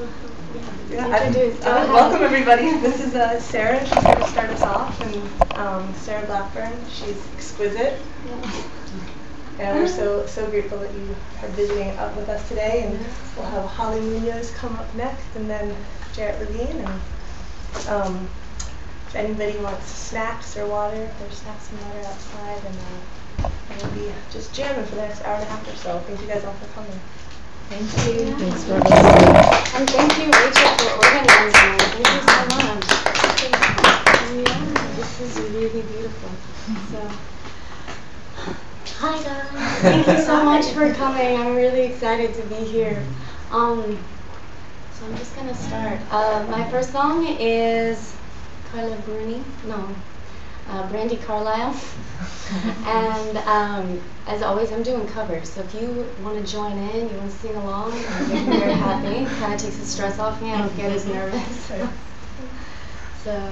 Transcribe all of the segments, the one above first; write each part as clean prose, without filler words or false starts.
Welcome everybody. This is Sarah. She's going to start us off, and Sarah Blackburn. She's exquisite. And we're so grateful that you are visiting up with us today. And we'll have Holly Munoz come up next, and then Jarret Levi. And if anybody wants snacks or water, there's snacks and water outside, and we'll be just jamming for the next hour and a half or so. Thank you guys all for coming. Thank you. Thanks for listening. And thank you, Rachel, for organizing. Thank you so much. Yeah, this is really beautiful. So, hi guys. Thank you so much for coming. I'm really excited to be here. So I'm just gonna start. My first song is Brandy Carlisle. And as always, I'm doing covers. So if you want to join in, you want to sing along, it makes me very happy. Kind of takes the stress off me. I don't get as nervous. So.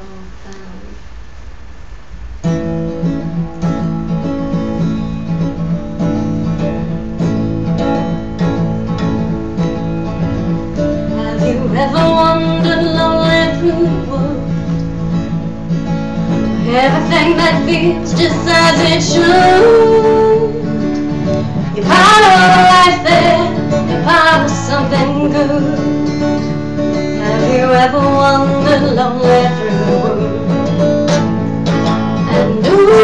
Have you ever wandered lonely through the woods? Everything that feels just as it should. You're part of life there, you're part of something good. Have you ever wandered lonely through the woods? And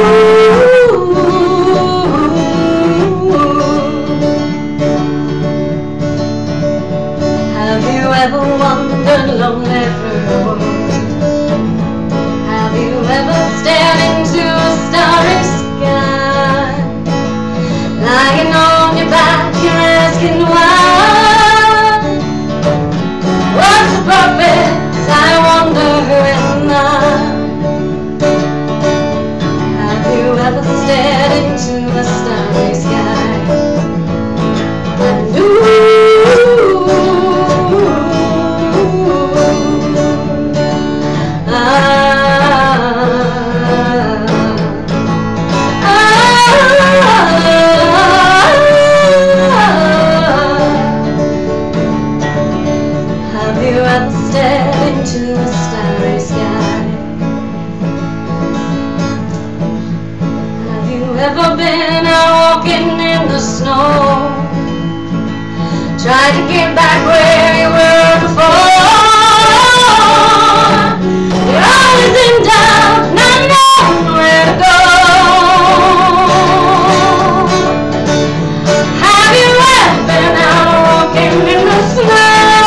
have you ever wandered lonely through the woods? Have you ever stared into a starry sky? Lying on your back, you're asking why. What's the purpose? I wonder who am I? Have you ever stared into a starry sky? And have you ever stared into a starry sky? Have you ever been out walking in the snow? Tried to get back where you were before? You're always in doubt, not knowing where to go. Have you ever been out walking in the snow?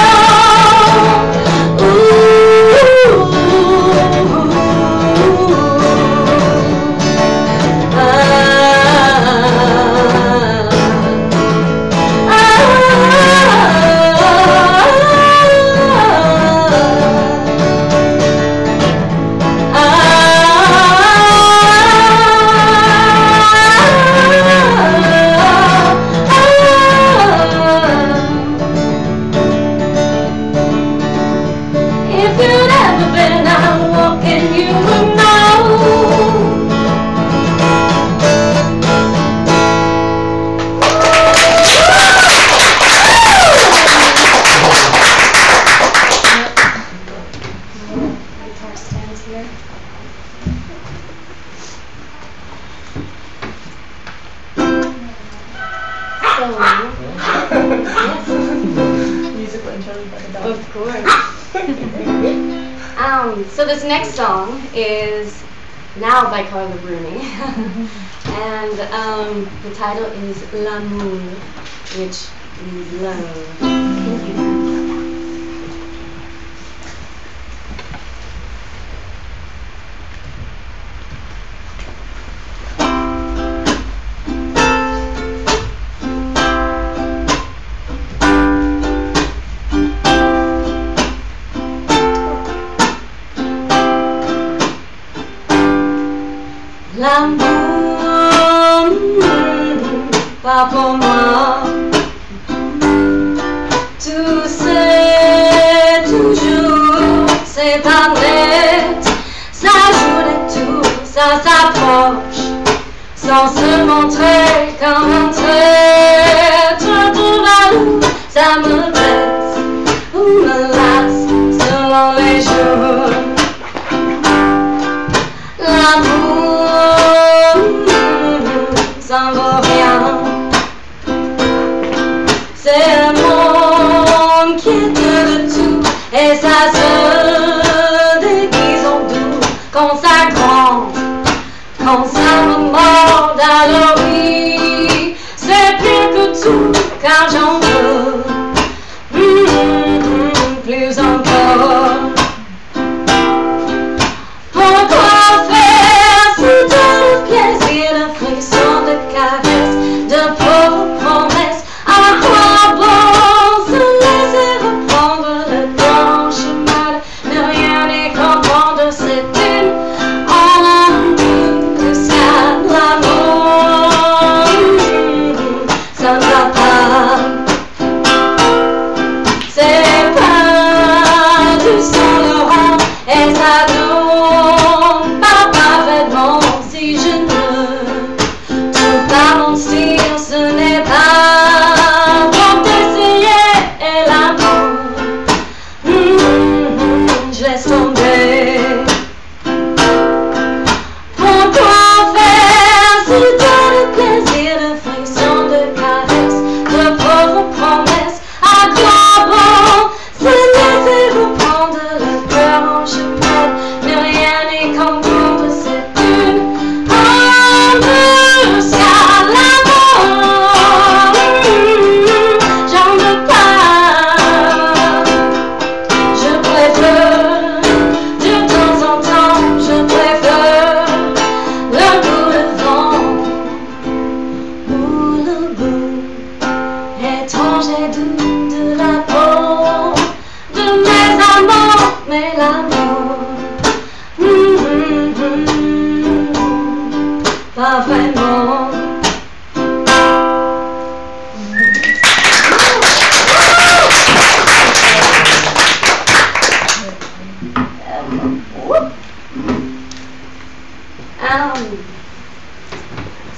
Of course. So this next song is now by Carla Bruni, and the title is L'amour, which means love. Thank you. L'amour, pas pour moi. Tu sais toujours, c'est pas net. Ça joue de tout, ça s'approche, sans se montrer comme un traître. Tout va, ça me blesse ou me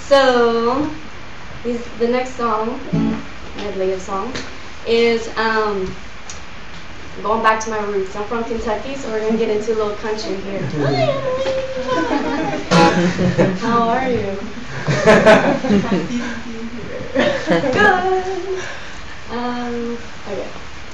So, the next song, medley of songs, is going back to my roots. I'm from Kentucky, so we're going to get into a little country here. Hi, Emily. How are you? Good. Okay.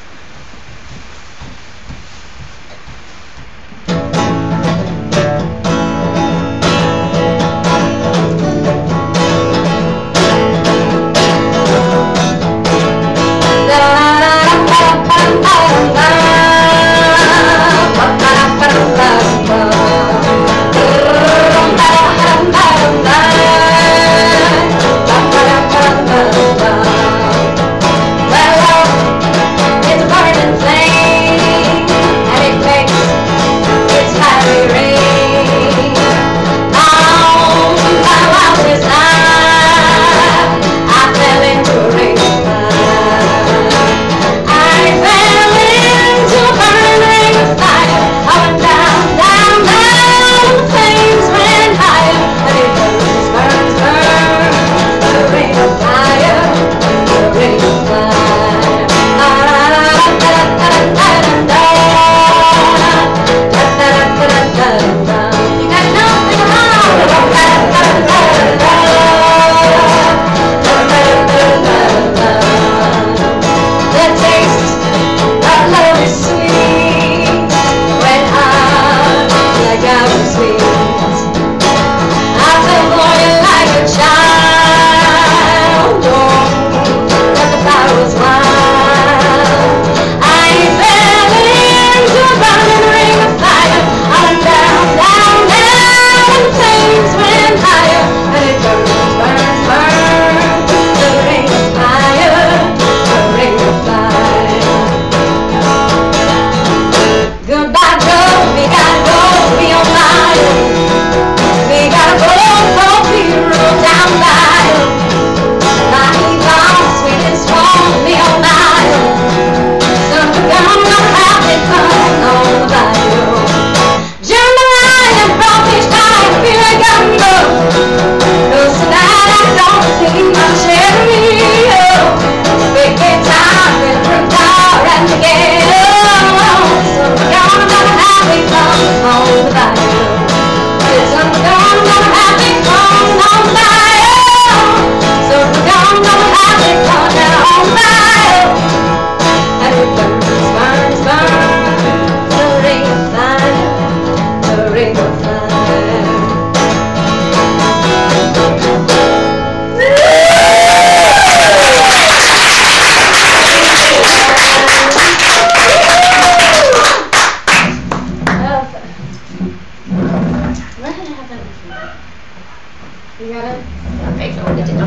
You got it? Okay, so we're gonna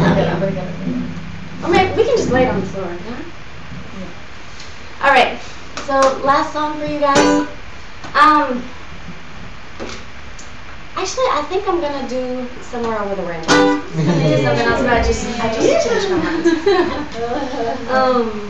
or maybe we can just lay it on the floor, huh? Yeah. Alright, so last song for you guys. Actually I think I'm gonna do Somewhere Over the Rainbow. Something else, but I just changed my mind.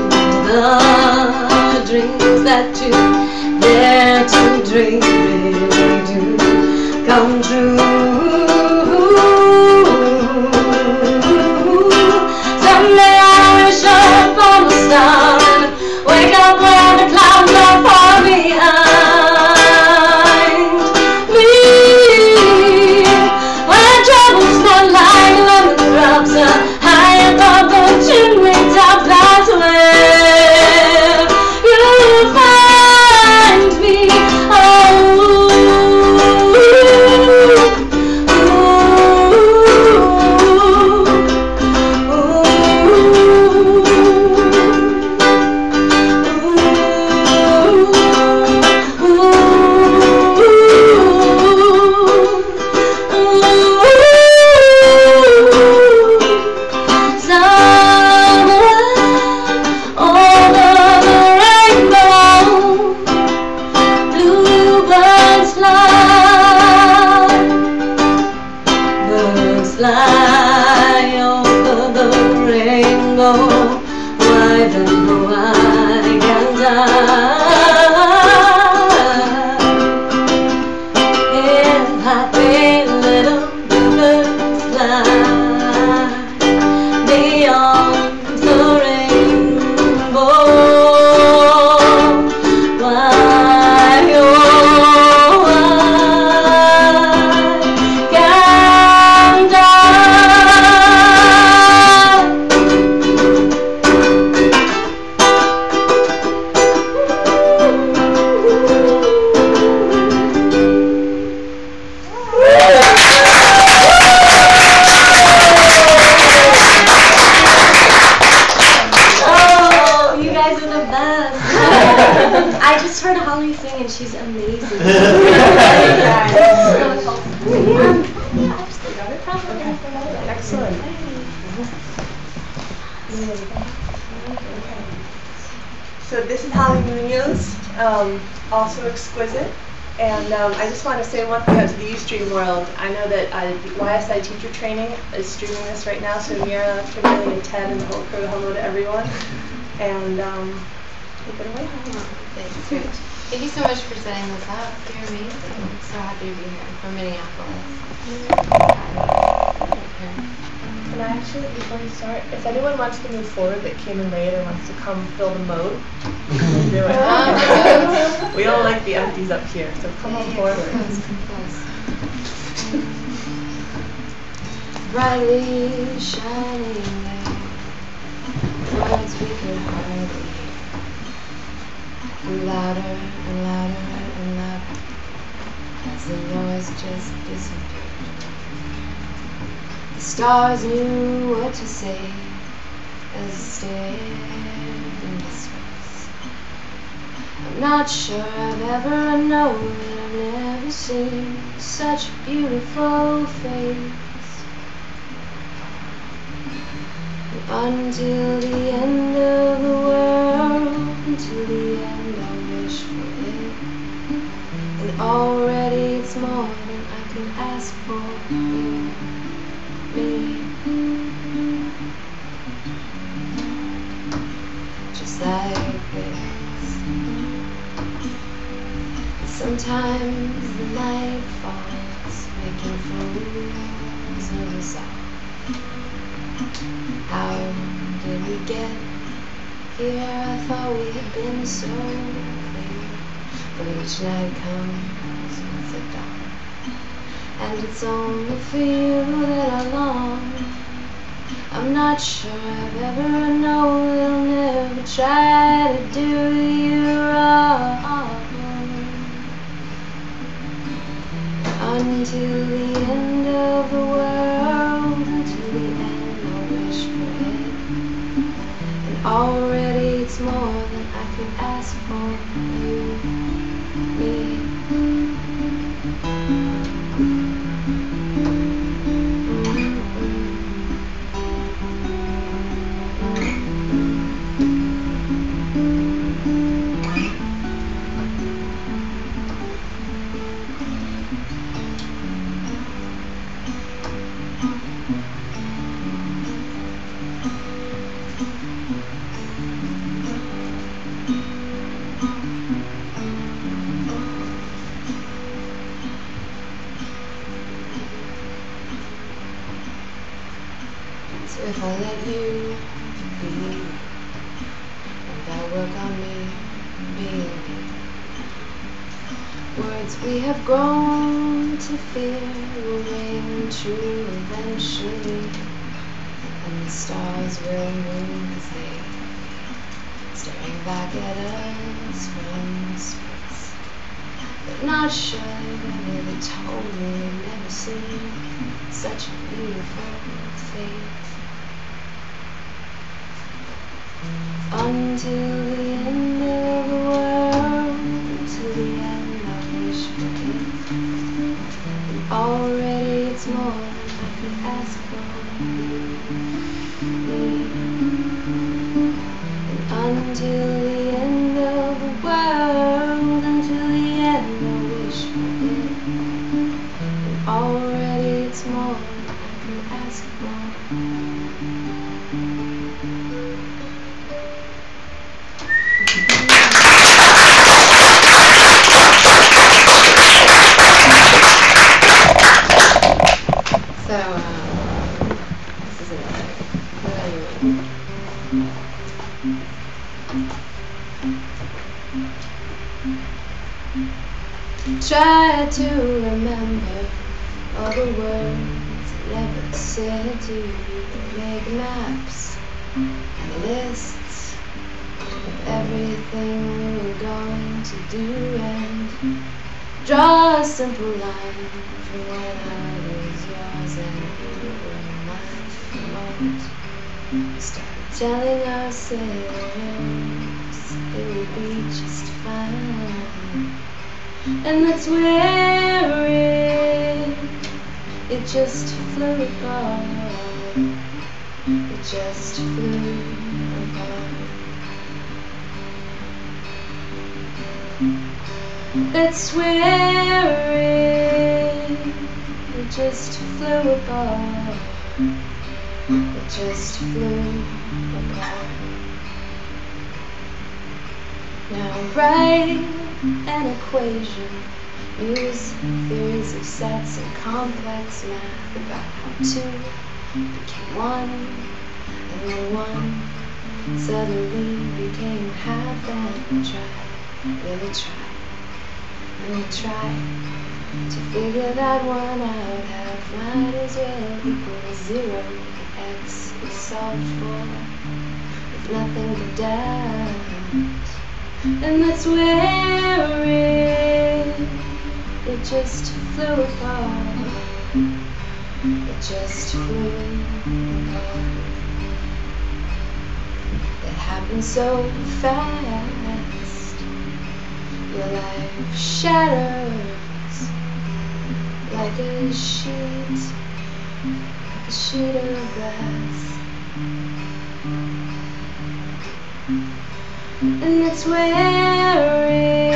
Dreams that you dare to dream. sing, and she's amazing. Excellent. So this is Holly Munoz, also exquisite. And I just want to say one thing out to the Ustream world. I know that the YSI teacher training is streaming this right now, so Mira, Kimberly, and Ted and the whole crew, hello to everyone. And take it away. Thanks, Rich. Thank you so much for setting this up. You're amazing. I'm so happy to be here from Minneapolis. And actually, before you start, if anyone wants to move forward that came in late or wants to come fill the mode, do it. We all like the empties up here, so come on forward. Brightly shining there, words we could hardly hear, louder and louder and louder, as the noise just disappeared. The stars knew what to say as it stared in distress. I'm not sure I've ever known that I've never seen such a beautiful face. Until the end of the world, until the end I wish for it. And already it's more than I could ask for you, me. Just like this. Sometimes the night falls, making fools of us all. How did we get here? I thought we had been so clear. But each night comes with the dawn, and it's only for you that I long. I'm not sure I've ever known that I'll never try to do you wrong. Until the end of the world, until the end. Already it's more than I could ask for you, me. So if I let you be, and that work on me being me, words we have grown to fear will ring true eventually, and the stars will move as they staring back at us from space. But not sure they've ever told me they've never seen such a beautiful face. Until the end of the world, until the end I wish for it. And already it's more than I could ask for you, me. And until the end of the world, until the end I wish for it. And already it's more than I could ask for. This is another. Try to remember all the words I never said to you. Make maps and lists of everything we were going to do, and draw a simple line from when I was yours and you were mine for a moment. We started telling ourselves it would be just fine. and that's where it just flew apart. It just flew apart. That's where it just flew apart. It just flew apart. Now write an equation, use theories of sets and complex math about how 2 became 1, and then 1 suddenly became half, and try, really try, and try to figure that one out. Half might as well equal 0. X is solved for with nothing but doubt. And that's where it just flew apart. It just flew apart. It happened so fast. Your life shatters like a sheet of glass. And that's where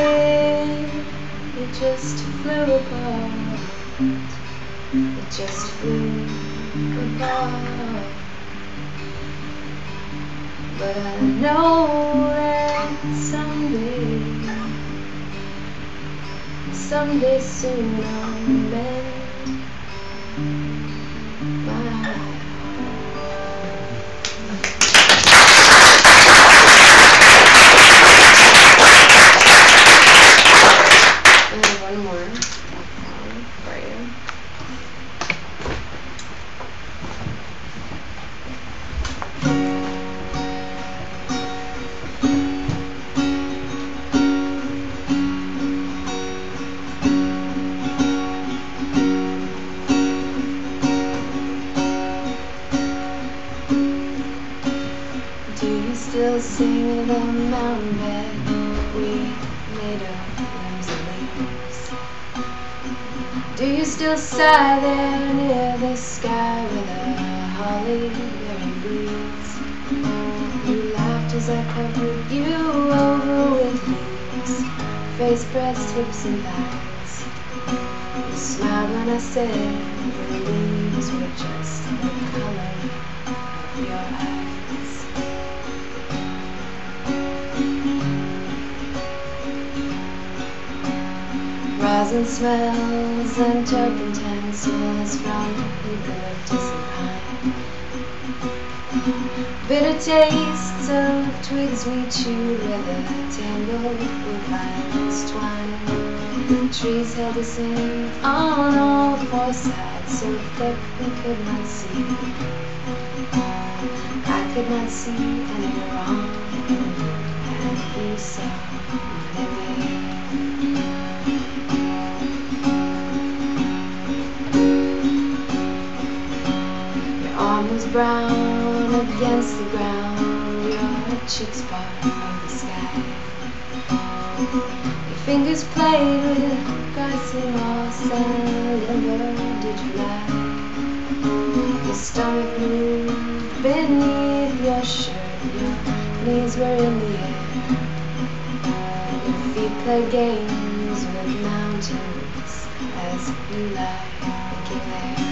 it just flew apart. It just flew apart. But I know that someday soon I'll mend my heart. One more for you. Do you still sing the mountain bed we made of limbs and leaves? Do you still sigh there near the sky where the holly berry bleeds? You laughed as I covered you over with leaves, face, breast, hips, and thighs. You smiled when I said the leaves were just the color of your eyes. Rosin smells and turpentine smells from eucalyptus and pine. Bitter tastes of twigs we chewed where the tangled with vines twine. Trees held us in on all 4 sides, so thick we could not see. I could not see any wrong, and you saw me. Was brown against the ground, your cheeks part of the sky. Your fingers played with grassy moss and limber did you lie. Your stomach moved beneath your shirt, your knees were in the air. Your feet played games with mountains as you lie thinking there.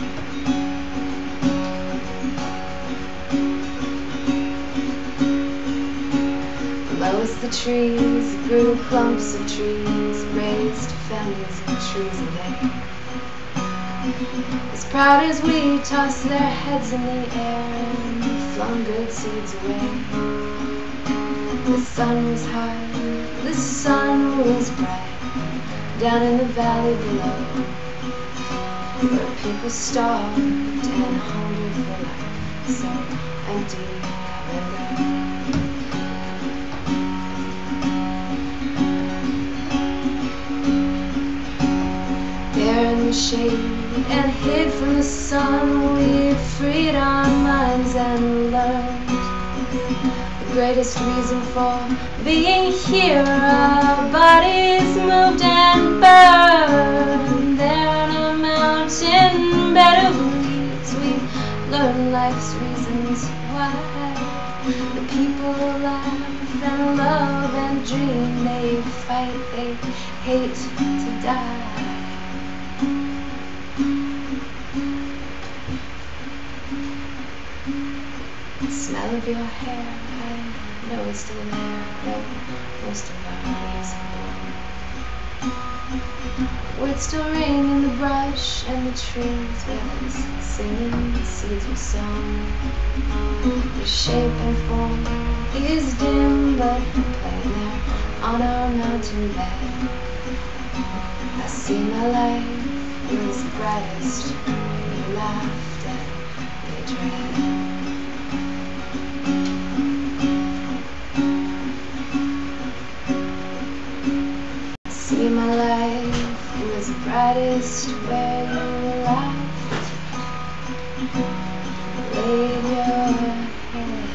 Lowest the trees grew clumps of trees, raised families of trees in there. As proud as we tossed their heads in the air and flung good seeds away. The sun was high, the sun was bright, down in the valley below, where people starved and hungered for life, so empty come and go. There in the shade and hid from the sun, we freed our minds and learned the greatest reason for being here. Our bodies moved and burned there on a mountain bed of weeds. We learn life's reasons why. The people laugh and love and dream. They fight, they hate to die. The smell of your hair, I know it's still there, though most of our leaves are gone. Words still ring in the brush and the trees, birds singing, the seeds were sown. The shape and form is dim, but playing there on our mountain bed. I see my life was brightest when you laughed at me dread. See my life was brightest where you laughed, laid your head.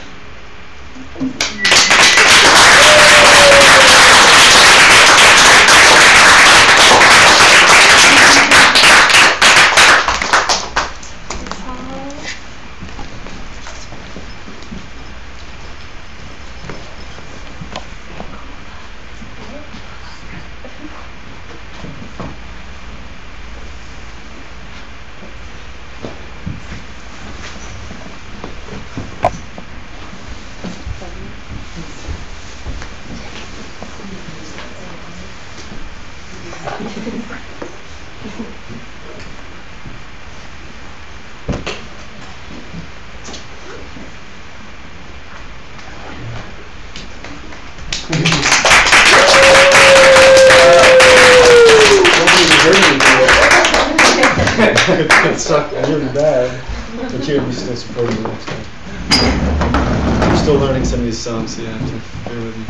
It sucked really bad, but you're gonna be still supporting me next time. I'm still learning some of these songs, so you have to bear with me.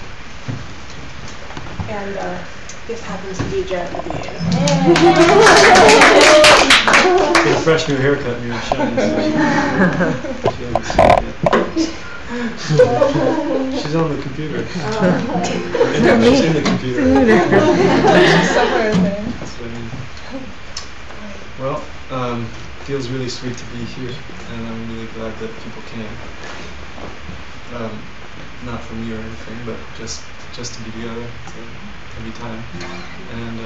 And this happens to be Jarret Levi. Get a fresh new haircut and you're shiny. She's on the computer. She's in the computer. Somewhere in there. That's what I mean. Well, feels really sweet to be here, and I'm really glad that people came. Not for me or anything, but just to be together every time. And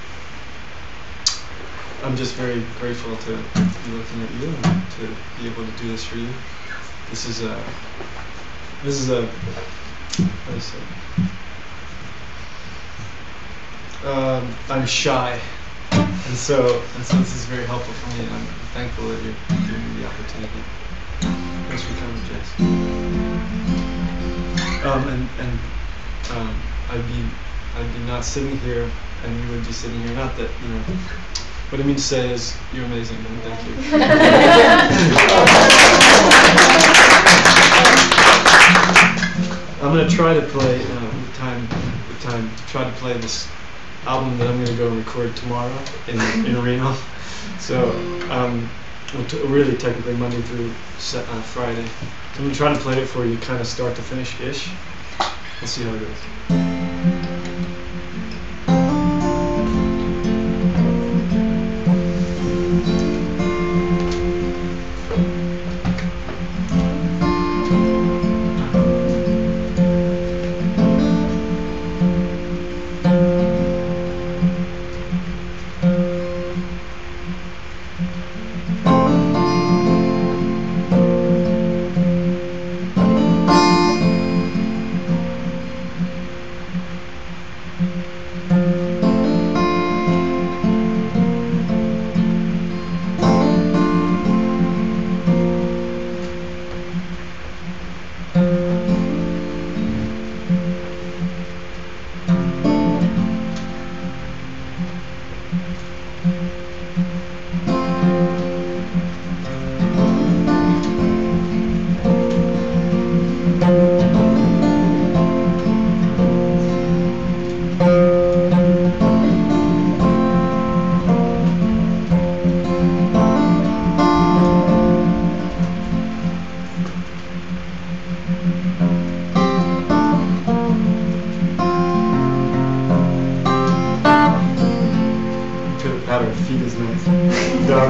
I'm just very grateful to be looking at you and to be able to do this for you. This is a what do you say? I'm shy. And so this is very helpful for me, and I'm thankful that you're giving me the opportunity. Thanks for coming, Jess. I'd be not sitting here, and you would be sitting here. Not that, you know. What I mean to say is, you're amazing, and thank you. I'm gonna try to play try to play this album that I'm going to go and record tomorrow in Reno. So, really technically Monday through Friday. I'm going to try to play it for you kind of start to finish-ish. We'll see how it goes.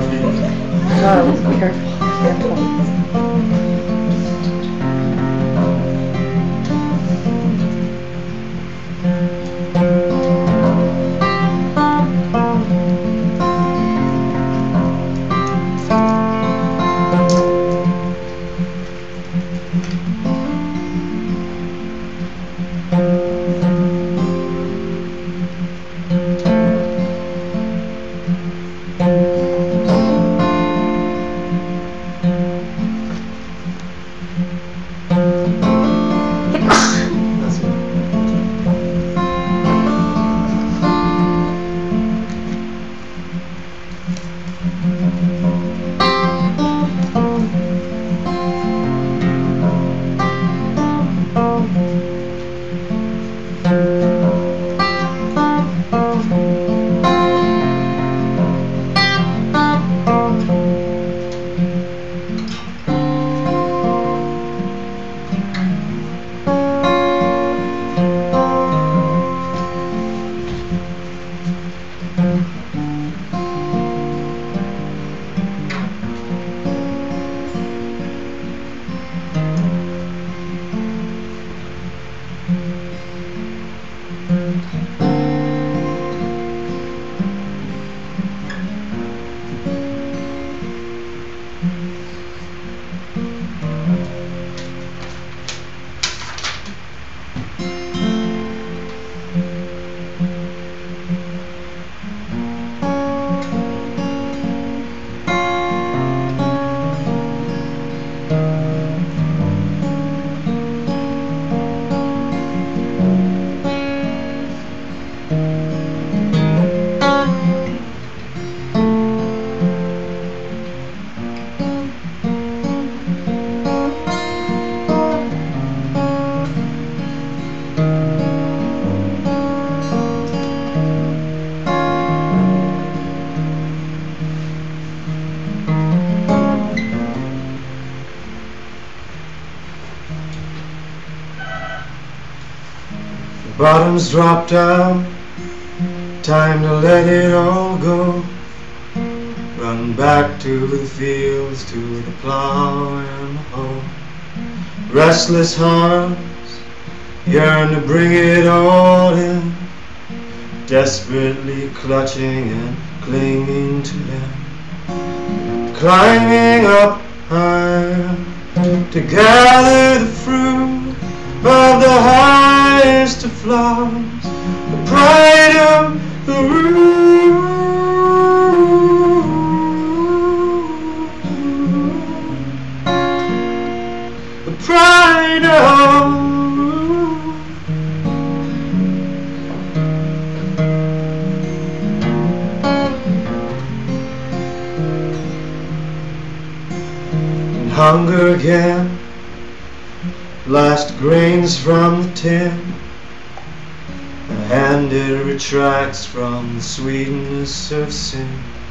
Careful. Bottoms dropped out, time to let it all go. Run back to the fields, to the plow and the hoe. Restless hearts yearn to bring it all in, desperately clutching and clinging to them. Climbing up higher to gather the fruit of the highest of flowers, the pride of the root, the pride of the root. And hunger again, last grains from the tin, a hand it retracts from the sweetness of sin.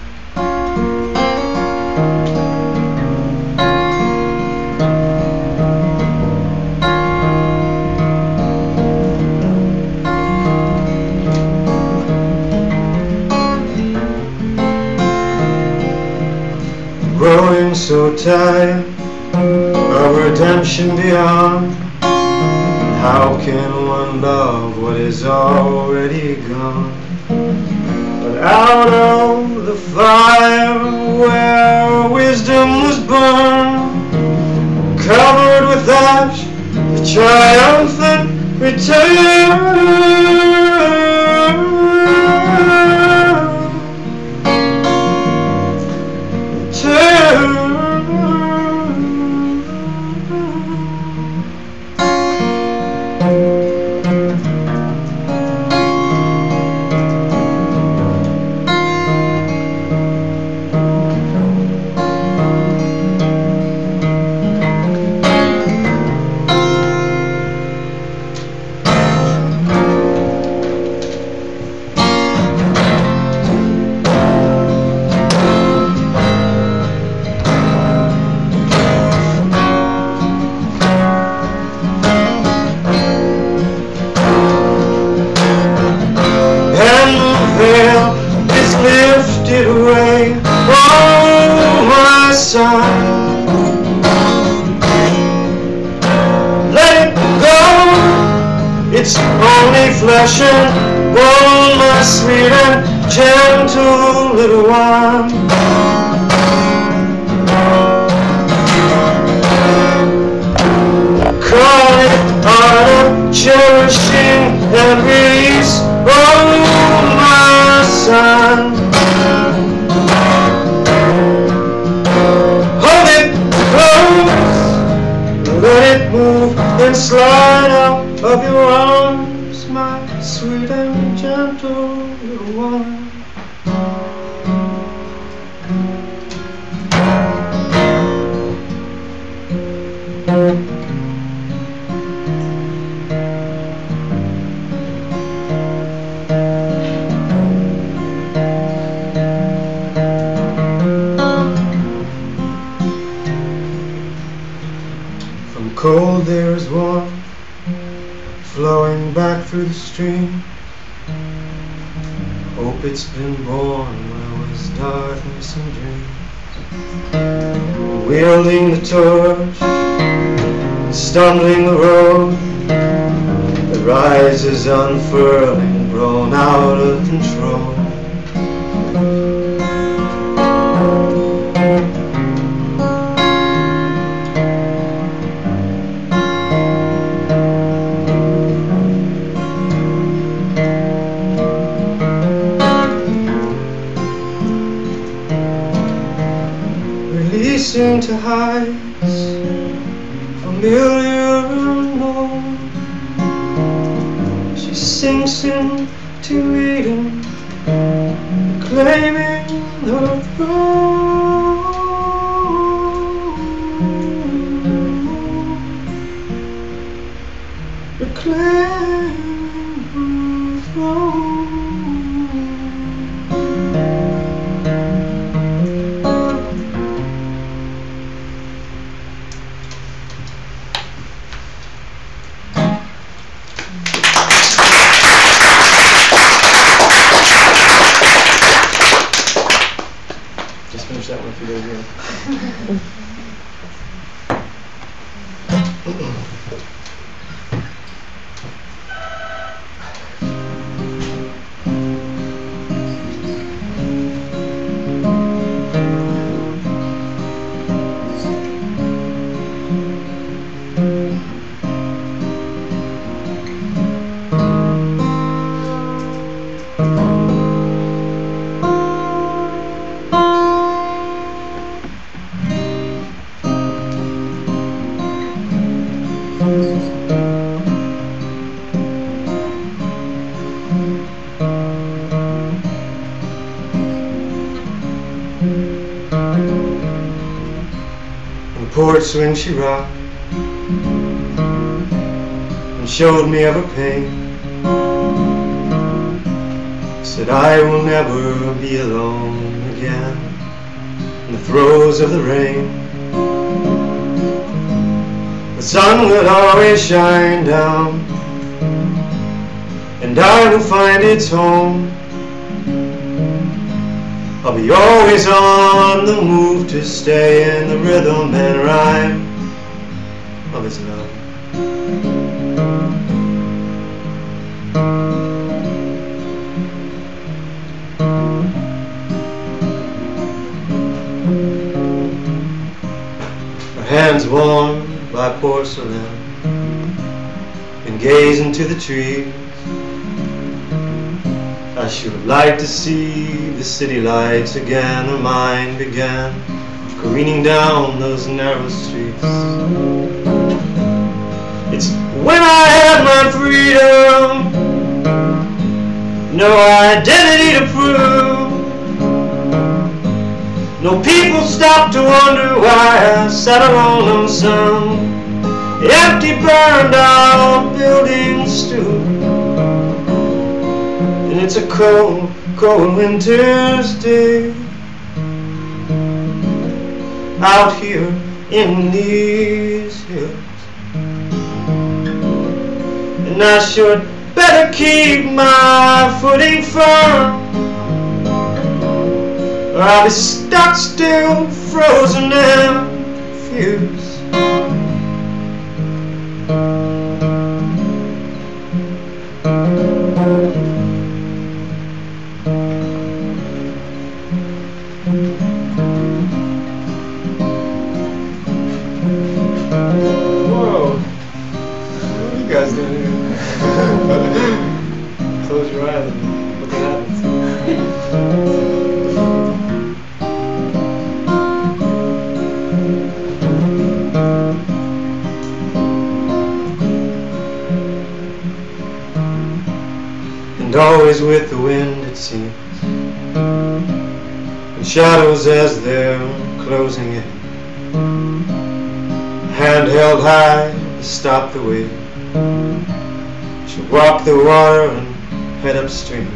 Growing so tired of redemption beyond. How can one love what is already gone? But out of the fire where wisdom was burned, covered with ash, the triumphant return. passion, oh my sweet and gentle little one. Call it art of cherishing and release, oh my son. Hold it close, let it move and slide out of your arms, my sweet and gentle little one. From cold there is warm, flowing back through the stream. Hope it's been born when it was darkness and dreams. Wielding the torch, stumbling the road that rises unfurling, grown out of control. Releasing to heights familiar and known, she sinks into Eden, claiming her throne. Reclaiming her throne. Just finish that one if you don't hear. On the porch when she rocked and showed me of her pain, said I will never be alone again in the throes of the rain. The sun will always shine down and I will find its home. I'll be always on the move to stay in the rhythm and rhyme of his love. Her hands warmed by porcelain and gaze into the trees. I should have liked to see the city lights again. Her mind began careening down those narrow streets. It's when I had my freedom, no identity to prove, no people stopped to wonder why I sat alone on some empty burned out building stoop. And it's a cold, cold winter's day out here in these hills, and I should better keep my footing firm, or I'll be stuck still, frozen and fused. Whoa. What are you guys doing here? Close your eyes and look what happens. And always with the wind, it seems, and shadows as they're closing in, hand held high to stop the wave. She'll walk the water and head upstream.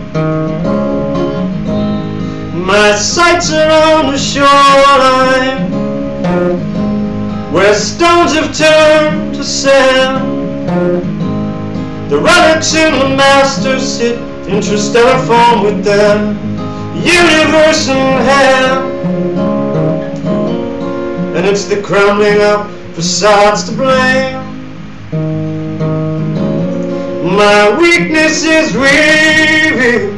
My sights are on the shoreline, where stones have turned to sand. The relics in the masters sit interstellar form with their universe in hand. And it's the crumbling up facades to blame. My weakness is weaving.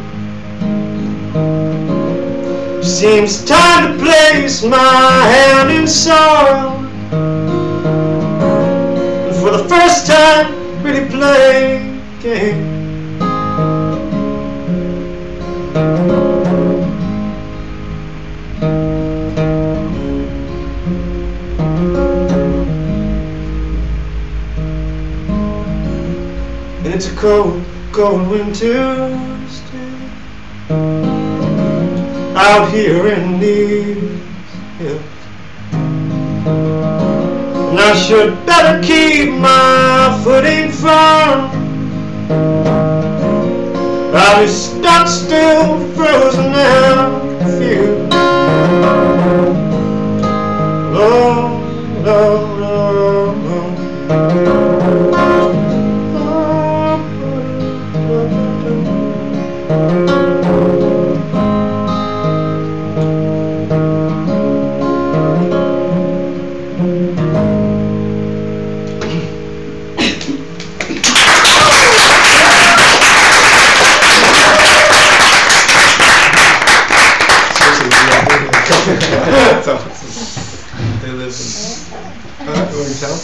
Seems time to place my hand in soil, and for the first time really play a game. And it's a cold, cold winter's day out here in these hills. And I should better keep my footing firm. I'll be stuck still, frozen and confused. Oh, no, no, no. That's awesome. They live in... you want to tell?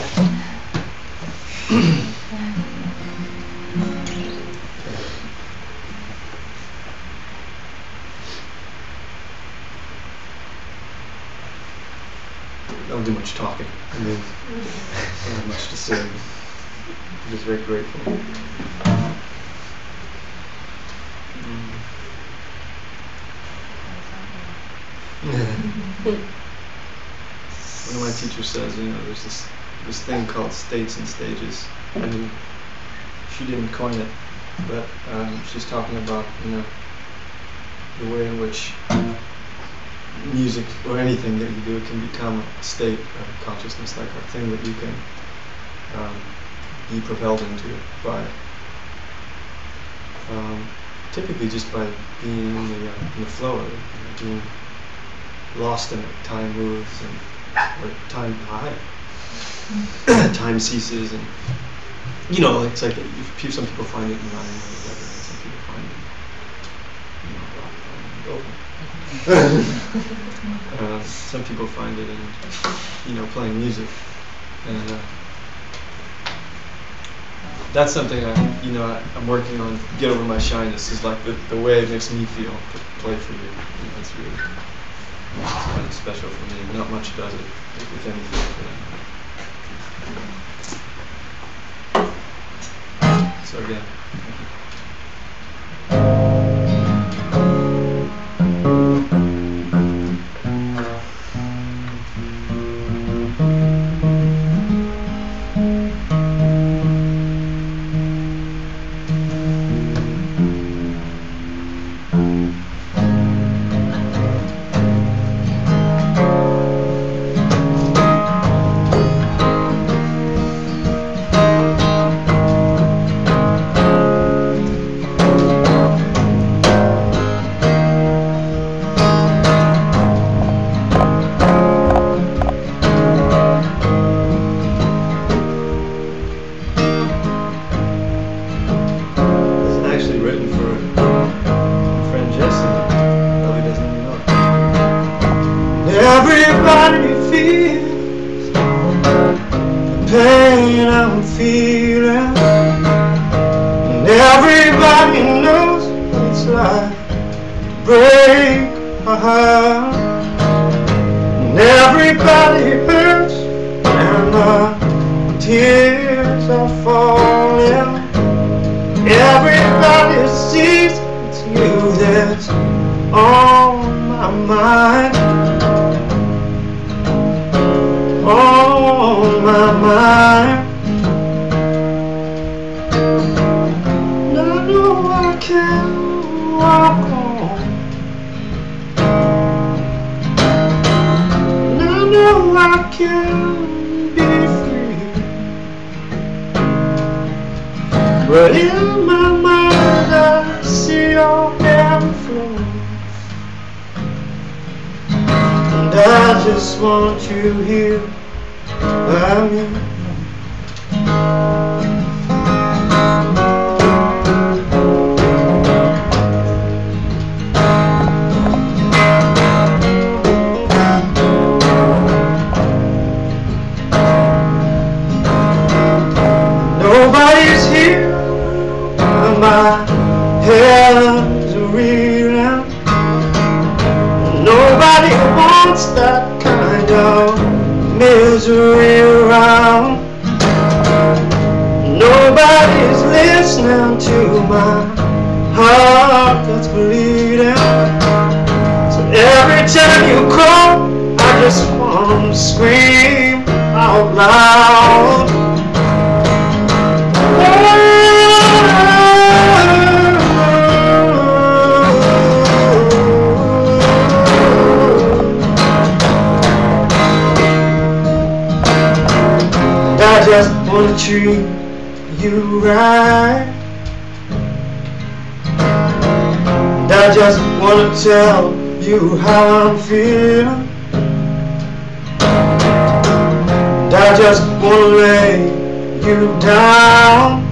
I don't do much talking. I mean, I don't have much to say. I'm just very grateful. One of my teachers says, you know, there's this thing called states and stages. I mean, she didn't coin it, but she's talking about, you know, the way in which music or anything that you do can become a state of consciousness, like a thing that you can be propelled into by typically just by being in the flow of it, you know, being lost in it. Time moves and or time time ceases, and you know, it's like some people find it in running or whatever, and some people find it, you know, some people find it in, you know, playing music, and that's something I'm working on. Get over my shyness is like the way it makes me feel to play for you. You know, it's really. It's kind of special for me. Not much does it, if anything. So again. pain I'm feeling, and everybody knows what it's like to break my heart, and everybody hurts, and the tears are falling. Everybody sees it's you that's on my mind, on my mind. And I know I can't walk on, and I know I can't be free, but in my mind I see your hand flow, and I just want you here by me. Nobody's here, and my head's reeling. Nobody wants that kind of misery around. Nobody's listening to my heart that's bleeding. So every time you call, I just want to scream out loud. I just wanna treat you right, and I just wanna tell you how I'm feeling, and I just wanna lay you down.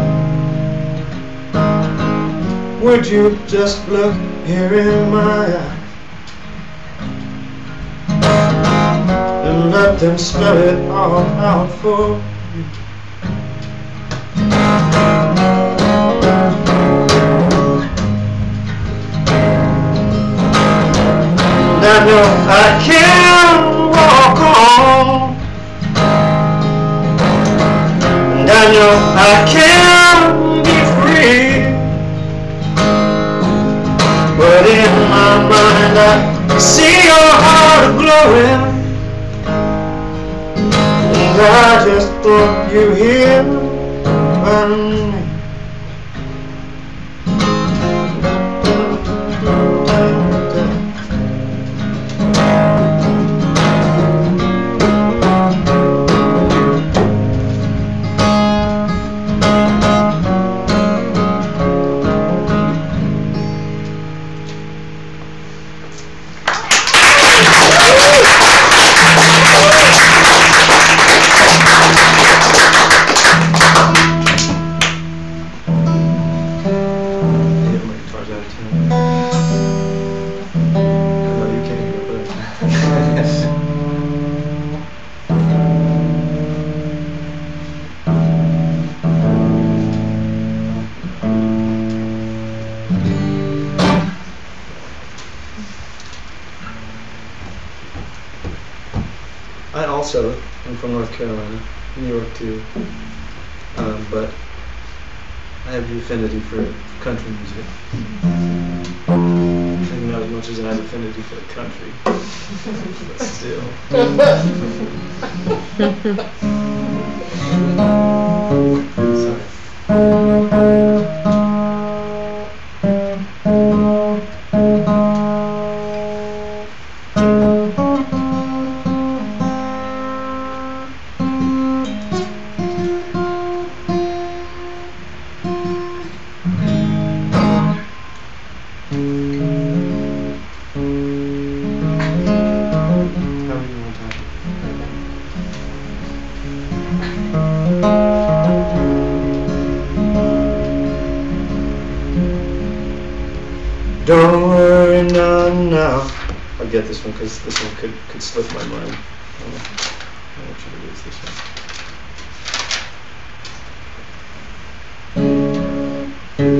Would you just look here in my eyes and let them spell it all out for you? And I know I can walk on, and I know I can be free, but in my mind I see your heart glowing. I just thought you here by me. I also am from North Carolina, New York too, but I have the affinity for country music. Maybe not as much as I have affinity for the country, but still. Don't worry now. I'll get this one because this one could slip my mind. I want you to lose this one.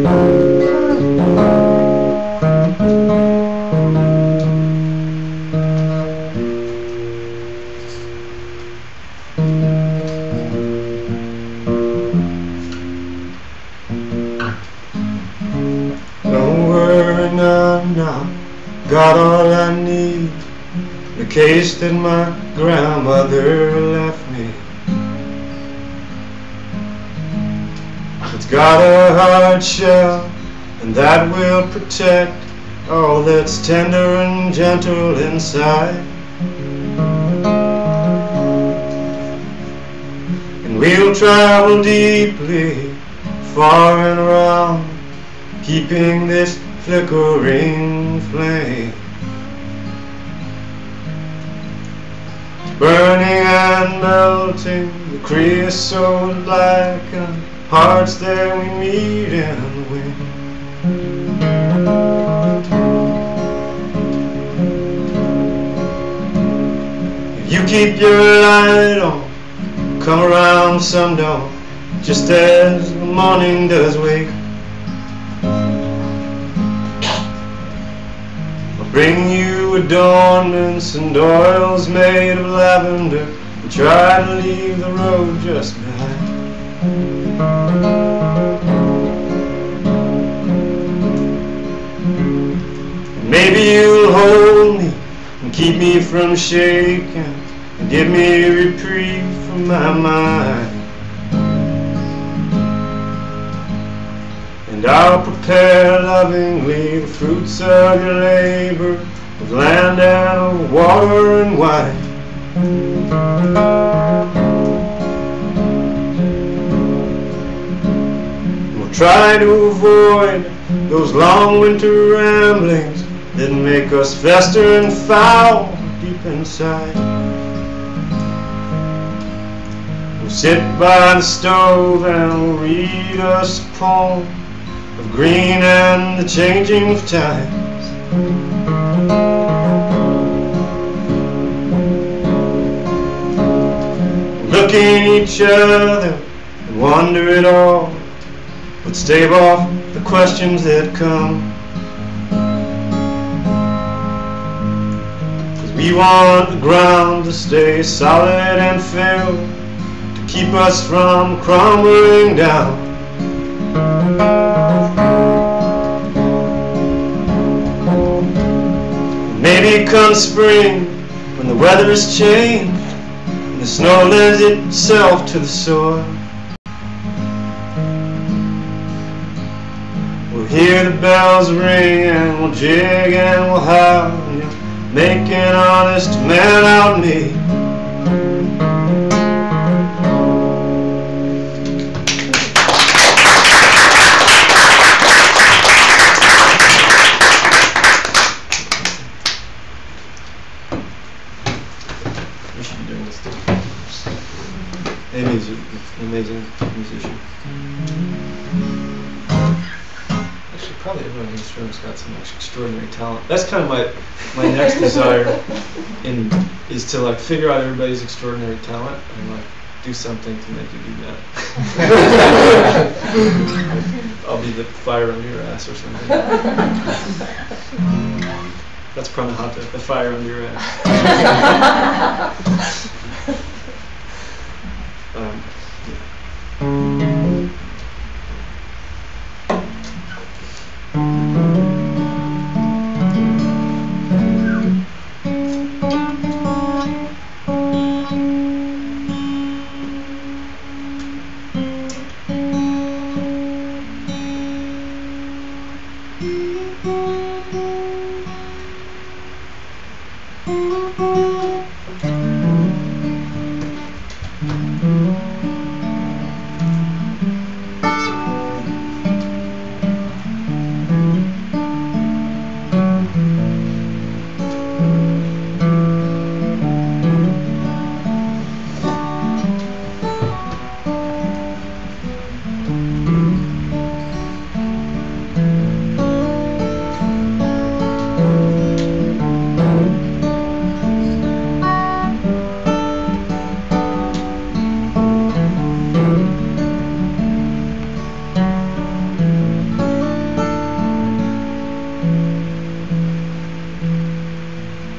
Don't worry none now, got all I need. The case that my grandmother left me. It's got a hard shell, and that will protect all that's tender and gentle inside. And we'll travel deeply, far and around, keeping this flickering flame burning and melting, the creosote like hearts that we meet in the wind. If you keep your light on, come around sundown, just as the morning does wake. I'll bring you adornments and oils made of lavender, and try to leave the road just behind. Maybe you'll hold me and keep me from shaking, and give me a reprieve from my mind. And I'll prepare lovingly the fruits of your labor, of land and of water and wine. We'll try to avoid those long winter ramblings that make us fester and foul deep inside. We'll sit by the stove and we'll read us a poem of green and the changing of times. Look at each other and wonder at all, but stave off the questions that come. We want the ground to stay solid and filled, to keep us from crumbling down. Maybe come spring, when the weather's changed, and the snow lends itself to the soil, we'll hear the bells ring and we'll jig and we'll howl, make an honest man out of me. We should be doing this too. Amy's an amazing musician. Actually, probably everyone in this room's got some extraordinary talent. That's kind of my next desire is to like figure out everybody's extraordinary talent and like do something to make you do that. I'll be the fire under your ass or something. That's Pranahata, the fire under your ass.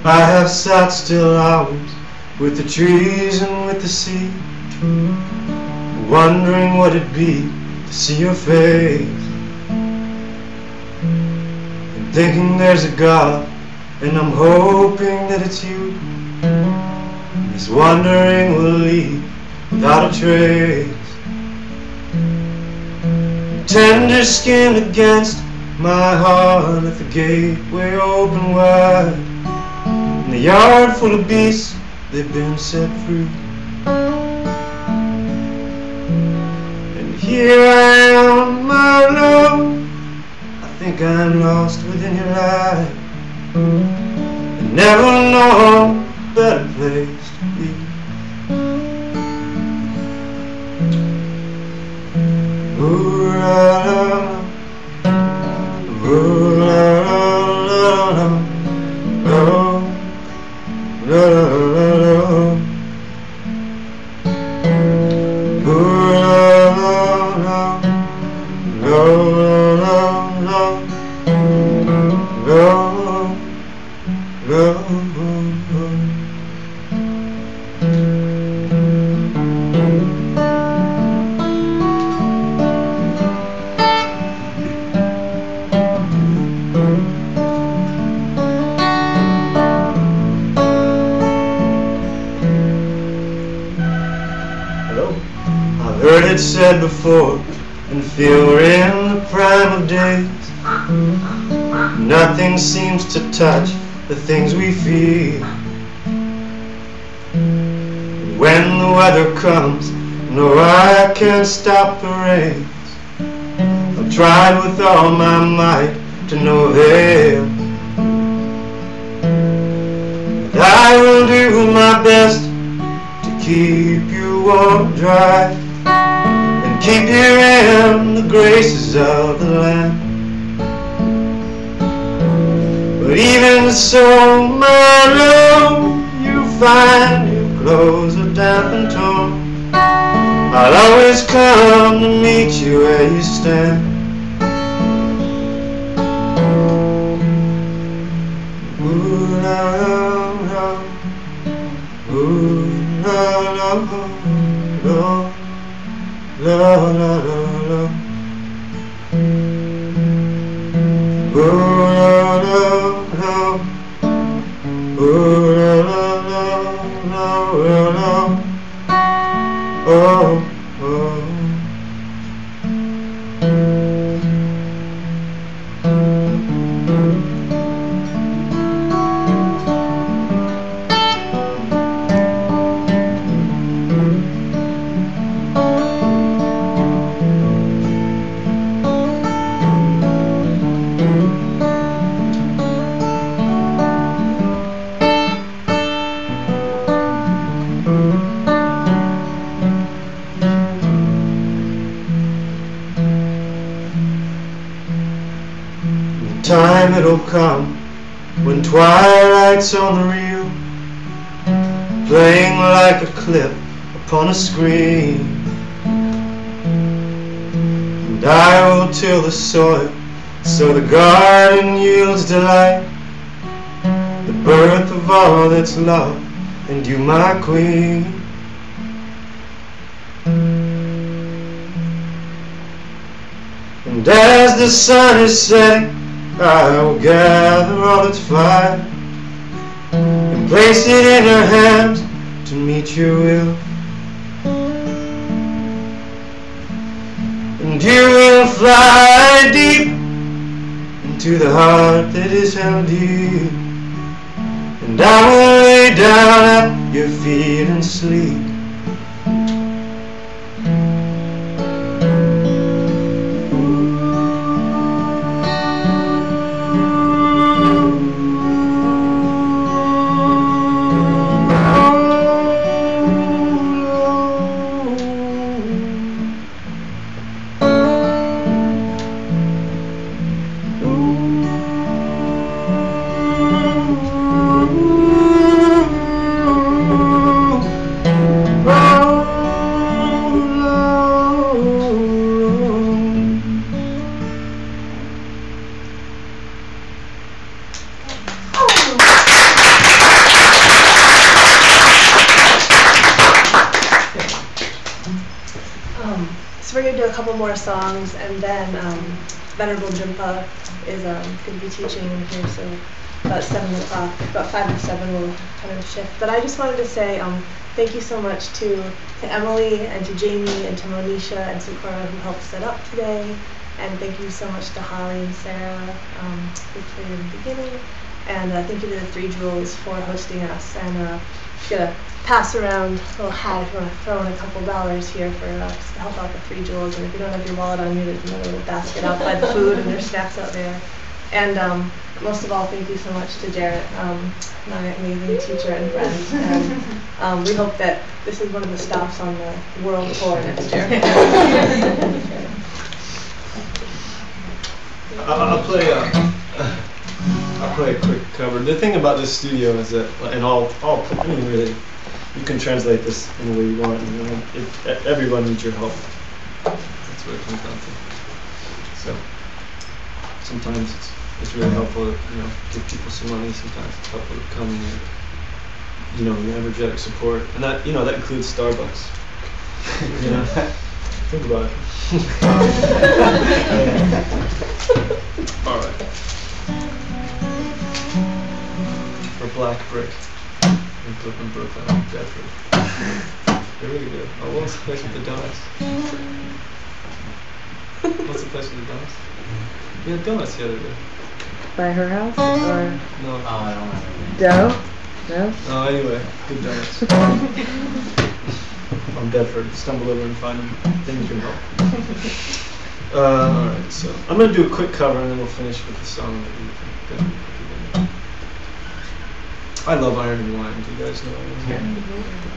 I have sat still hours with the trees and with the sea, wondering what it'd be to see your face, and thinking there's a God, and I'm hoping that it's you. This wandering will leave without a trace. Tender skin against my heart, left the gateway open wide. In the yard full of beasts, they've been set free. And here I am, my love, I think I'm lost within your light, and never know a better place to be. Ooh la la, ooh la la la la, oh la la la la, ooh la la la, la la la, la la la. I've heard it said before, and feel we're in the prime of days. Nothing seems to touch the things we feel. When the weather comes, no, I can't stop the rains. I've tried with all my might to no avail. But I will do my best to keep you warm and dry, and keep you in the graces of the land. But even so, my love, you find your clothes are damp and torn. I'll always come to meet you where you stand. Ooh la la, ooh la la la, la la la la, ooh la la la, ooh la la la la la, oh oh. Time it'll come when twilight's on the reel, playing like a clip upon a screen, and I will till the soil so the garden yields delight, the birth of all that's love, and you my queen. And as the sun is setting, I will gather all its fire and place it in your hands to meet your will. And you will fly deep into the heart that is held deep, and I will lay down at your feet and sleep. So we're going to do a couple more songs, and then Venerable Jumpa is going to be teaching in here, so about 7 o'clock, about 5 to 7 will kind of shift. But I just wanted to say thank you so much to Emily and to Jamie and to Monisha and Sakura who helped set up today. And thank you so much to Holly and Sarah who played in the beginning. And thank you to the Three Jewels for hosting us. And I'm going to pass around a little hat if you want to throw in a couple dollars here for just to help out the Three Jewels. And if you don't have your wallet on you, there's another little basket out by the food and there's snacks out there. And most of all, thank you so much to Jarret, my amazing teacher and friend. And we hope that this is one of the stops on the world tour next year. I'll play a quick cover. The thing about this studio is that, and I mean really, you can translate this in the way you want. You know, everyone needs your help. That's what it comes down to. So sometimes it's really helpful to give people some money. Sometimes it's helpful to come and energetic support, and that that includes Starbucks. Think about it. All right. For Black Brick in Brooklyn, Bedford. They're really good. Oh, what was the place with the donuts? What's the place with the donuts? We had donuts the other day. By her house? Or? No. Oh, I don't know. No? No? Oh, anyway, good donuts. On Bedford, stumble over and find them. Things can help. Alright, so I'm going to do a quick cover and then we'll finish with the song that we I love Iron and Wine. Do you guys know Iron and Wine?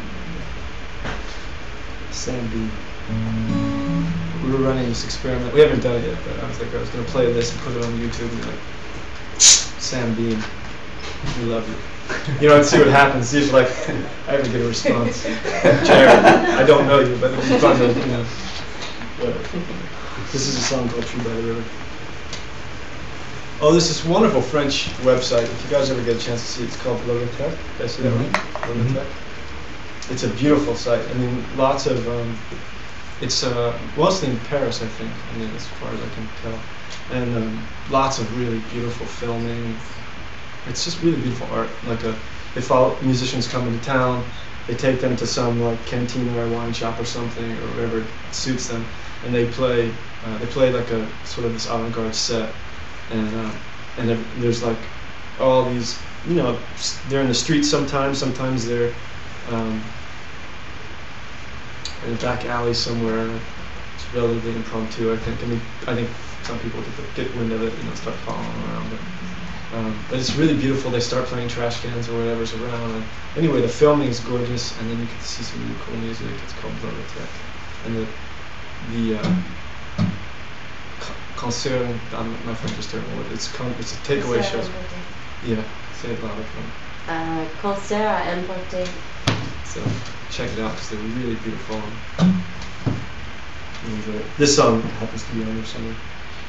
Sam B. We were running this experiment. We haven't done it yet, but I was going to play this and put it on YouTube and be like, Sam Bean, we love you. You know, and see what happens. See if I ever get a response. Jarret, I don't know you, but it'll be fun to, whatever. This is a song called Tree by the River. Oh, there's this wonderful French website. If you guys ever get a chance to see it, it's called Logotech. Did I see that right? Logotech. It's a beautiful site. I mean, lots of, it's mostly in Paris, I think. I mean, as far as I can tell. And lots of really beautiful filming. It's just really beautiful art. They follow musicians come into town, they take them to some canteen or a wine shop or something or whatever suits them, and they play like a sort of this avant-garde set, and there's all these, they're in the streets sometimes they're in a back alley somewhere. It's relatively impromptu, I think. I think some people get wind of it, start following around. But it's really beautiful. They start playing trash cans or whatever's around. And anyway, the filming is gorgeous, and then you get to see some really cool music. It's called Logotech. And the concert, my French is terrible. It's a takeaway show. Yeah, say it louder for me. Concert à emporter. So check it out because they're really beautiful. This song happens to be on there somewhere.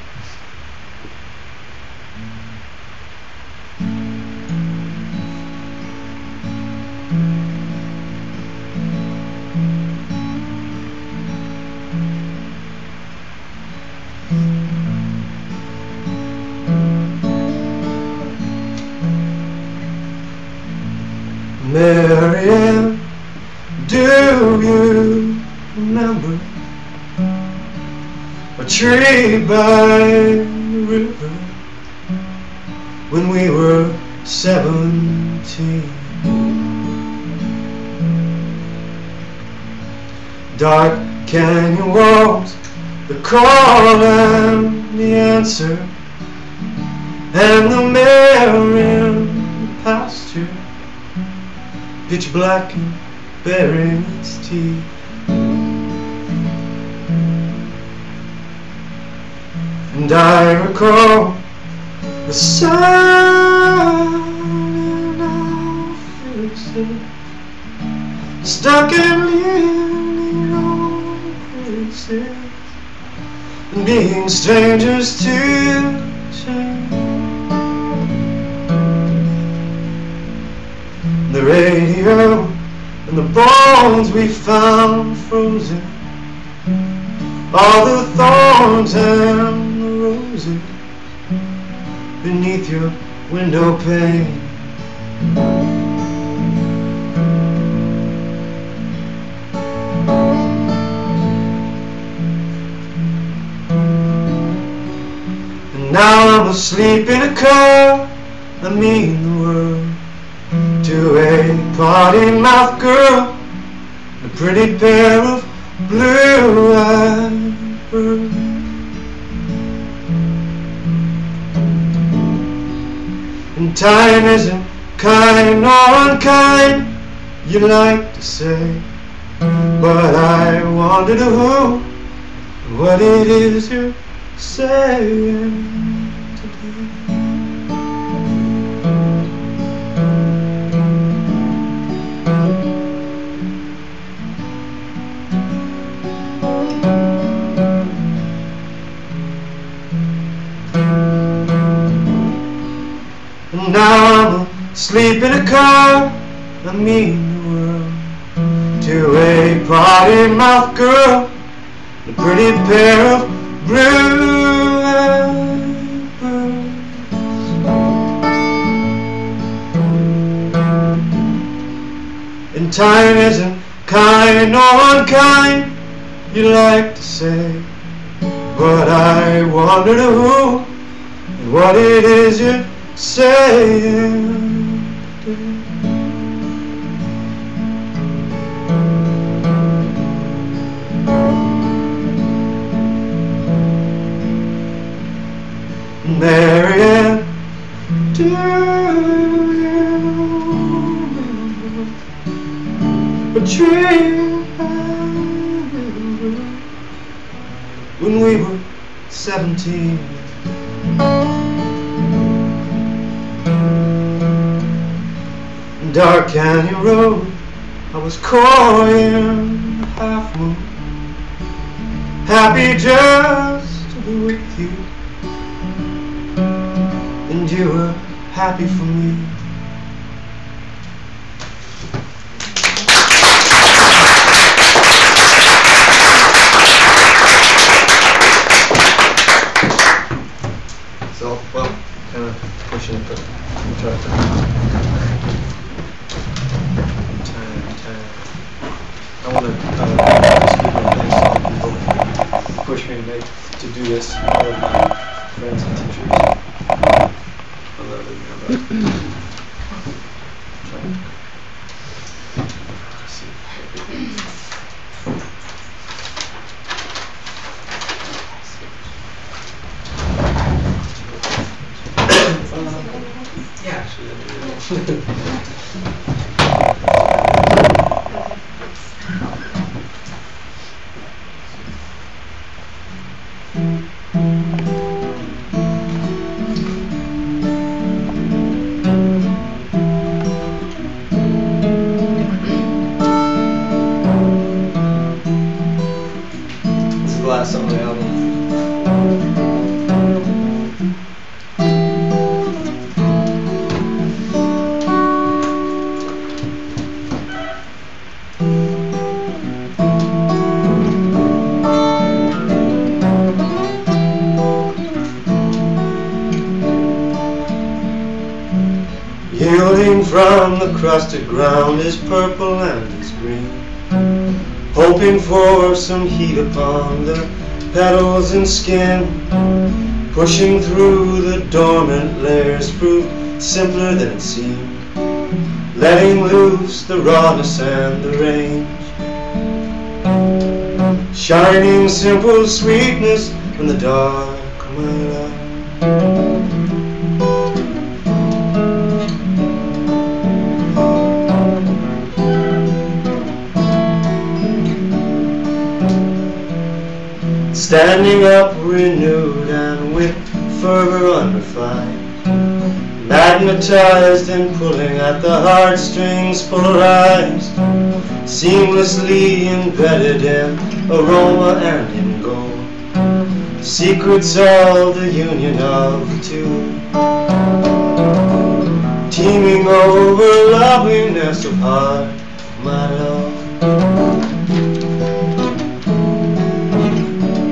Marianne, do you remember a tree by the river when we were 17? Dark canyon walls, the call and the answer, and the mare in the pasture, pitch black and baring its teeth. And I recall the sun in our faces, stuck in leaning on faces, and being strangers to change. The radio and the bones we found frozen all the thorns and the roses beneath your window pane. And now I'm asleep in a car, I mean the world to a potty-mouthed girl, a pretty pair of blue-eyed birds. And time isn't kind or unkind, you like to say, but I wonder to who and what it is you're saying today. And now I'm asleep in a car, I mean the world to a potty-mouthed girl, a pretty pair of blue-eyed birds. And time isn't kind or unkind, you like to say, but I wonder to who and what it is you're saying today. Marianne, do you remember a dream I remember when we were 17? Dark Canyon Road, I was coying half moon, happy just to be with you, and you were happy for me. So, well, kind of pushing it, but we'll try to. I want to speak on thanks to all the people who pushed me to do this, all of my friends and teachers. I love it. Yeah, actually, this is the last song on the album. Yielding from the crusted ground is purple and it's green, hoping for some heat upon the petals and skin. Pushing through the dormant layers proved simpler than it seemed, letting loose the rawness and the range, shining simple sweetness in the dark of my life. Standing up renewed and with fervor unrefined, magnetized and pulling at the heartstrings polarized, seamlessly embedded in aroma and in gold, secrets of the union of the two, teeming over loveliness of heart, my love.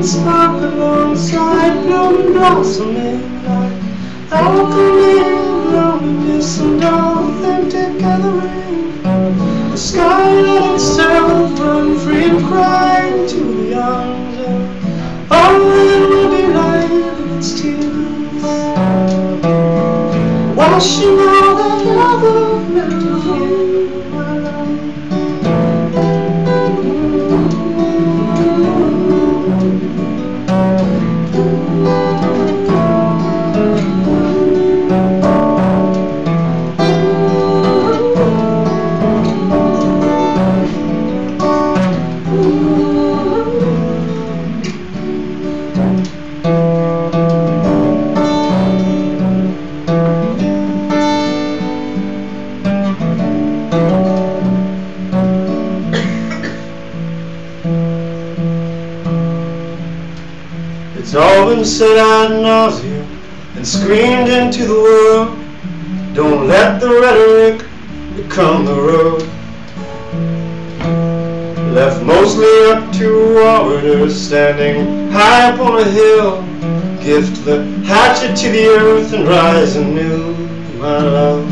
spark alongside bloom blossoming like alchemy, loneliness and authentic gathering. The sky let itself run free and cry to the arms of all that will be light in its tears, washing all that love of memory, my love. It's all been said ad nauseum and screamed into the world. Don't let the rhetoric become the road. Left mostly up to orators standing high up on a hill. Gift the hatchet to the earth and rise anew, my love.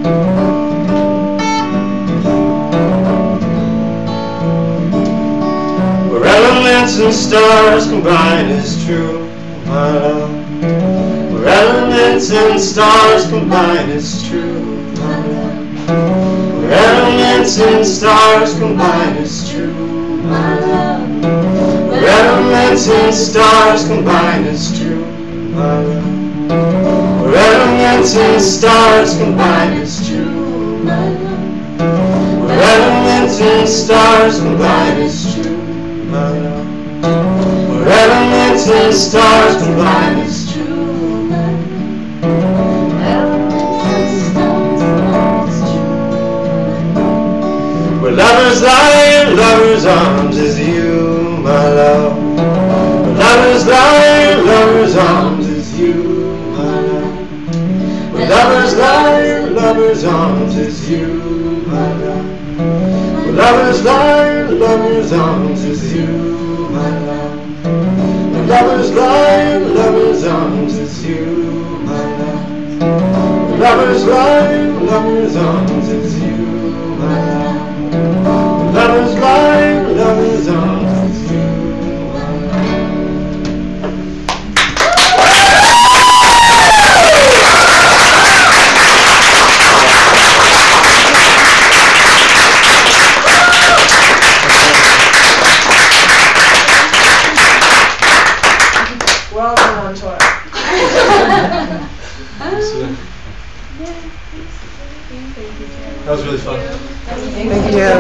Where elements and stars combine is true, my love. Where elements and stars combine is true, my love. Where elements and stars combine is true, my love. Where elements and stars combine is true, my love. Where elements and stars combine is true, my love. Where elements and stars combine is true, my love. Where elements and stars combine is true, my love. Elements and stars combine is true. Where lovers lie in lovers' arms is you, my love. Where lovers lie in lovers' arms is you, my love. Where lovers lie in lovers' arms is you, my love. Where lovers lie in lovers' arms is you, my love. Where lovers lie in lovers' arms is you, my love. Where lovers lie in lovers' arms is you, my love. Where lovers lie in lovers' arms is you, my love. We're all going on tour. That was really fun. Thank you.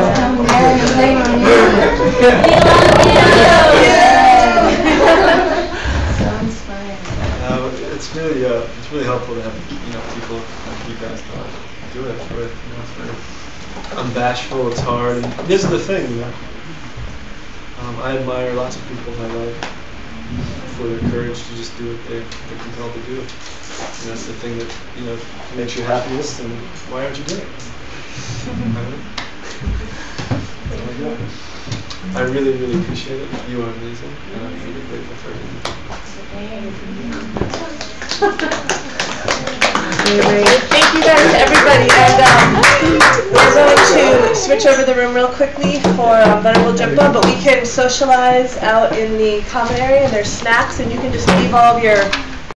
It's really helpful to have people like you guys do it with. It's very unbashful. It's hard. And this is the thing, I admire lots of people in my life for their courage to just do what they're compelled to do. And that's the thing that makes you happiest. And why aren't you doing it? I really, really appreciate it. You are amazing, and I'm really grateful for Thank you guys, everybody, and we're going to switch over the room real quickly for Venerable Jump On, but we can socialize out in the common area, and there's snacks, and you can just leave all of your